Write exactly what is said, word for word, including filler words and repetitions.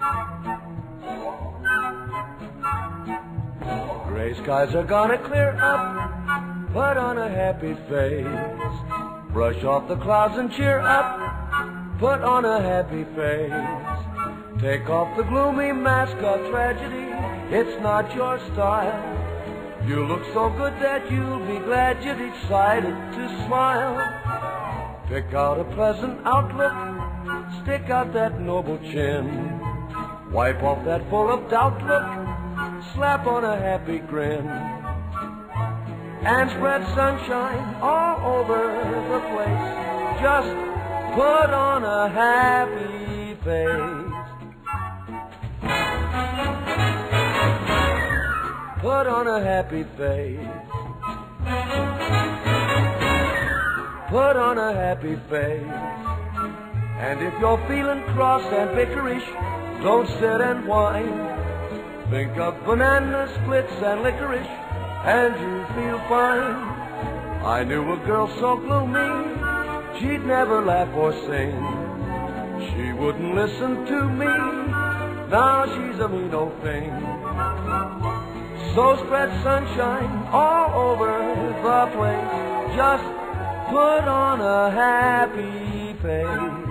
Gray skies are gonna clear up. Put on a happy face. Brush off the clouds and cheer up. Put on a happy face. Take off the gloomy mask of tragedy. It's not your style. You look so good that you'll be glad you decided to smile. Pick out a pleasant outlook. Stick out that noble chin. Wipe off that full of doubt look. Slap on a happy grin. And spread sunshine all over the place. Just put on a happy face. Put on a happy face. Put on a happy face. And if you're feeling cross and bickerish, don't sit and whine. Think of banana splits and licorice, and you feel fine. I knew a girl so gloomy, she'd never laugh or sing. She wouldn't listen to me, now she's a mean old thing. So spread sunshine all over the place. Just put on a happy face.